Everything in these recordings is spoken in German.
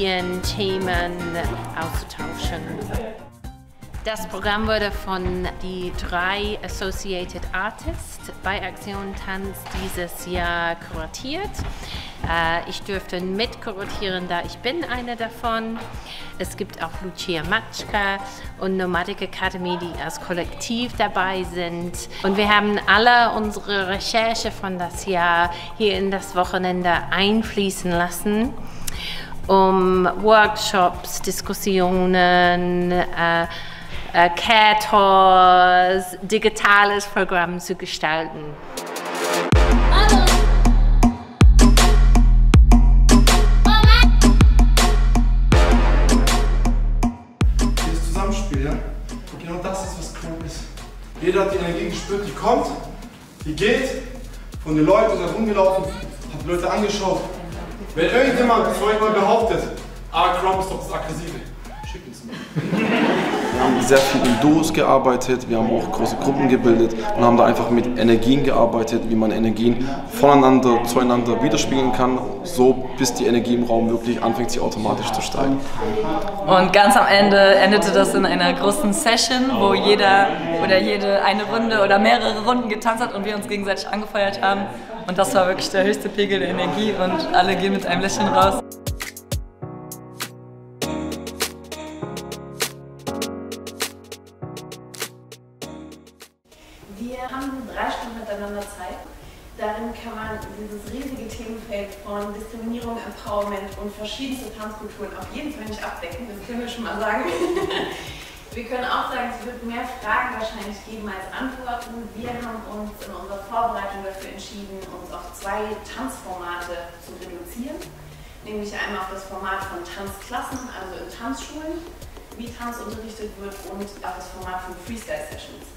Ideen, Themen auszutauschen. Das Programm wurde von die 3 Associated Artists bei Aktion Tanz dieses Jahr kuratiert. Ich durfte mitkuratieren, da ich bin eine davon. Es gibt auch Lucia Matschka und Nomadic Academy, die als Kollektiv dabei sind. Und wir haben alle unsere Recherche von das Jahr hier in das Wochenende einfließen lassen, um Workshops, Diskussionen, Care Tours, digitales Programm zu gestalten. Dieses Zusammenspiel, ja? Und genau das ist, was cool ist. Jeder hat die Energie gespürt, die kommt, die geht, von den Leuten sind rumgelaufen, hat die Leute angeschaut. Wenn irgendjemand von euch mal behauptet, Crumb ist doch das Aggressive, schickt uns mal. Wir haben sehr viel in Duos gearbeitet, wir haben auch große Gruppen gebildet und haben da einfach mit Energien gearbeitet, wie man Energien voneinander zueinander widerspiegeln kann, so bis die Energie im Raum wirklich anfängt, sich automatisch zu steigen. Und ganz am Ende endete das in einer großen Session, wo jeder oder jede eine Runde oder mehrere Runden getanzt hat und wir uns gegenseitig angefeuert haben. Und das war wirklich der höchste Pegel der Energie und alle gehen mit einem Lächeln raus. Wir haben 3 Stunden miteinander Zeit. Darin kann man dieses riesige Themenfeld von Diskriminierung, Empowerment und verschiedenste Tanzkulturen auf jeden Fall nicht abdecken. Das können wir schon mal sagen. Wir können auch sagen, es wird mehr Fragen wahrscheinlich geben als Antworten. Wir haben uns in unserer Vorbereitung dafür entschieden, uns auf 2 Tanzformate zu reduzieren. Nämlich einmal auf das Format von Tanzklassen, also in Tanzschulen, wie Tanz unterrichtet wird, und auf das Format von Freestyle-Sessions.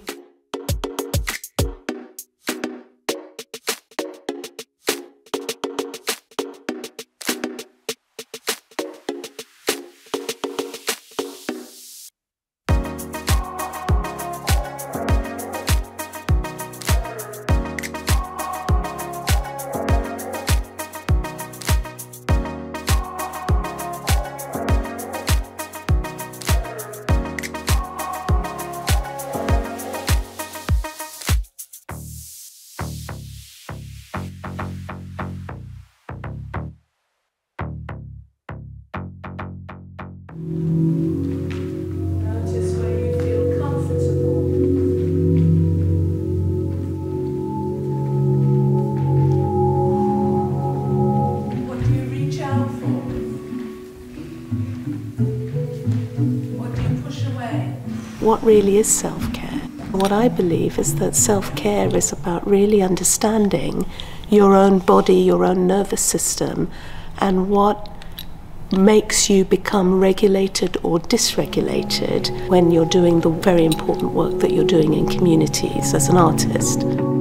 What really is self-care? What I believe is that self-care is about really understanding your own body, your own nervous system, and what makes you become regulated or dysregulated when you're doing the very important work that you're doing in communities as an artist.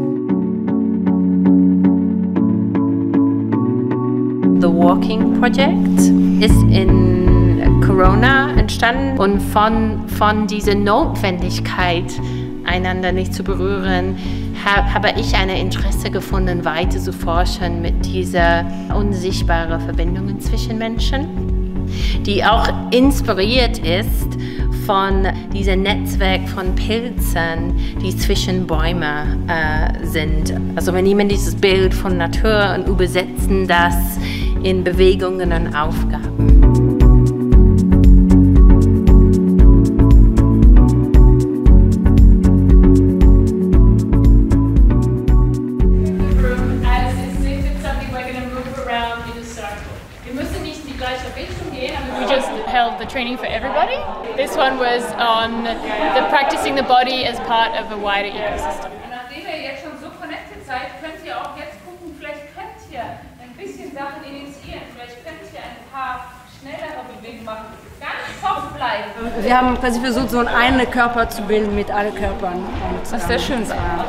The Walking Project ist in Corona entstanden und von dieser Notwendigkeit, einander nicht zu berühren, habe ich ein Interesse gefunden, weiter zu forschen mit dieser unsichtbaren Verbindungen zwischen Menschen, die auch inspiriert ist von diesem Netzwerk von Pilzen, die zwischen Bäumen sind. Also wir nehmen dieses Bild von Natur und übersetzen das in Bewegungen und Aufgaben. We just held the training for everybody. This one was on practicing the body as part of a wider ecosystem. Nachdem ihr jetzt schon so connected seid, könnt ihr auch jetzt gucken, vielleicht könnt ihr ein bisschen Sachen initiieren, vielleicht könnt ihr ein paar schnellere Bewegungen machen, ganz soft bleiben. Wir haben quasi versucht, so einen Körper zu bilden mit allen Körpern. Und, das ist sehr schön.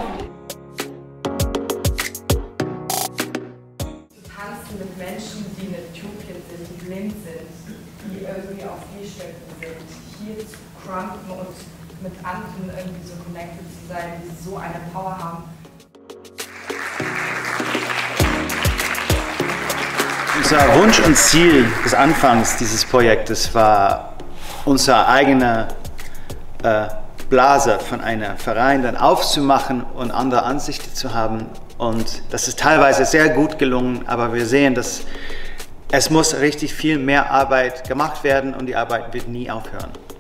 Tanzen mit Menschen, die in Äthiopien sind, die blind sind, die irgendwie auf Gehstöcken sind, hier zu crumpen und mit anderen irgendwie so connected zu sein, die so eine Power haben. Unser Wunsch und Ziel des Anfangs dieses Projektes war, unser eigener Blase von einem Verein dann aufzumachen und andere Ansichten zu haben. Und das ist teilweise sehr gut gelungen, aber wir sehen, dass es muss richtig viel mehr Arbeit gemacht werden und die Arbeit wird nie aufhören.